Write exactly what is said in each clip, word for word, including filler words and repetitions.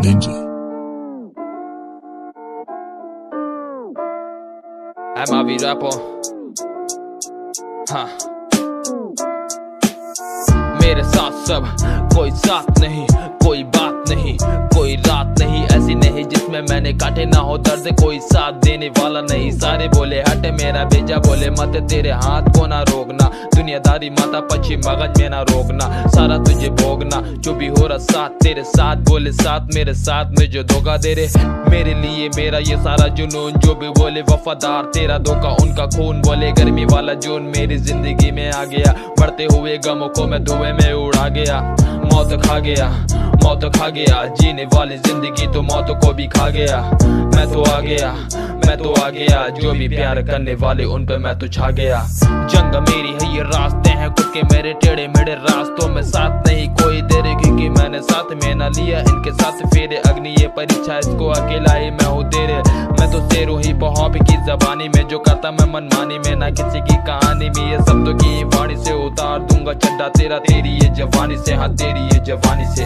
danger. I'm Avi Rapper. हाँ मेरे साथ सब कोई साथ नहीं, कोई बात नहीं, कोई रात नहीं ऐसी नहीं जिसमें मैंने काटे ना हो दर्द, कोई साथ देने वाला नहीं। सारे बोले हट मेरा भेजा, बोले मत तेरे हाथ को ना रोकना, दुनियादारी माता पश्चिम मगज में ना रोकना, सारा तुझे भोगना जो भी हो रहा साथ तेरे साथ। बोले साथ मेरे साथ में जो धोखा दे रहे मेरे लिए मेरा ये सारा जुनून, जो भी बोले वफादार तेरा धोखा उनका खून। बोले गर्मी वाला जून मेरी जिंदगी में आ गया, बढ़ते हुए गमों को मैं धुएं में उड़ा गया। मौत खा गया, मौत खा गया, जीने वाली जिंदगी तो मौत को भी खा गया। मैं तो आ गया, मैं तो आ गया, जो भी प्यार करने वाले उन पे मैं तो छा गया। जंग मेरी है ये रास्ते हैं खुद के मेरे, टेढ़े मेढ़े रास्तों में साथ नहीं कोई दे रहे, क्योंकि मैंने साथ में ना लिया इनके साथ फेरे। अग्नि ये परीक्षा इसको अकेला ही मैं हूँ तेरे, मैं तो शेरों ही पहुँच की जबानी में, जो करता मैं मनमानी में ना किसी की कहानी में। ये सब तो की वाणी से उतार दूंगा चड्डा तेरा, तेरी ये जवानी से, हाँ तेरी ये जवानी से,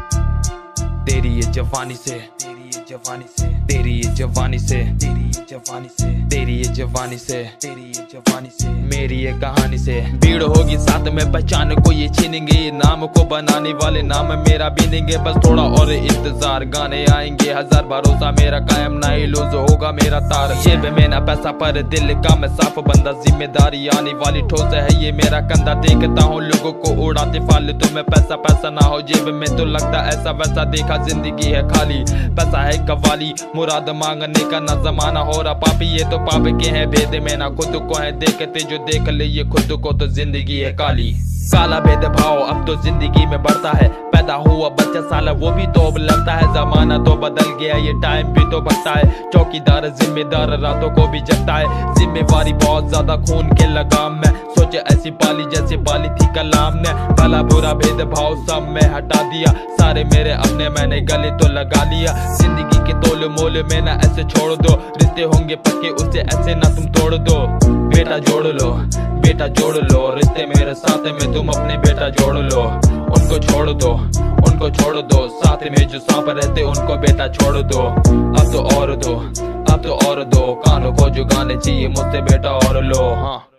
तेरी ये जवानी से, तेरी ये जवानी से, तेरी ये जवानी से, तेरी ये जवानी से, तेरी ये जवानी से, तेरी ये जवानी से, मेरी ये कहानी से। भीड़ होगी साथ में पहचान को ये छीनेंगे, ये नाम को बनाने वाले नाम मेरा बीनेंगे। बस थोड़ा और इंतजार, गाने आएंगे हजार, भरोसा मेरा कायम ना ही लूज होगा मेरा तार। जेब में ना पैसा पर दिल का मैं साफ बंदा, जिम्मेदारी आने वाली ठोस है ये मेरा कंधा। देखता हूँ लोगों को उड़ाते फालतू में, पैसा पैसा ना हो जेब में तो लगता ऐसा वैसा, देखा जिंदगी है खाली पैसा है कवाली, मुराद मांगने का ना जमाना हो रहा पापी। ये तो पाप के हैं भेद में ना खुद को है, देखते जो देख ले ये खुद को तो जिंदगी है काली। काला भेदभाव अब तो जिंदगी में बढ़ता है, पैदा हुआ बच्चा साला वो भी तो अब लगता है, जमाना तो बदल गया ये टाइम भी तो बढ़ता है। चौकीदार जिम्मेदार रातों को भी जगता है, जिम्मेवारी बहुत ज्यादा खून के लगाम में, सोचे ऐसी पाली जैसे पाली थी कलाम ने। भला बुरा भेदभाव सब में हटा दिया, सारे मेरे अपने मैंने गले तो लगा लिया। जिंदगी के तोल मोल में ना ऐसे छोड़ दो, रिश्ते होंगे पक्के उसे ऐसे ना तुम तोड़ दो। बेटा जोड़ लो, बेटा जोड़ लो, रिश्ते मेरे साथ में तुम अपने बेटा जोड़ लो। उनको छोड़ दो, उनको छोड़ दो, साथ में जो सांप रहते उनको बेटा छोड़ दो। अब तो और दो, अब तो और दो, कानों को जो गाने चाहिए मुझसे बेटा और लो। हाँ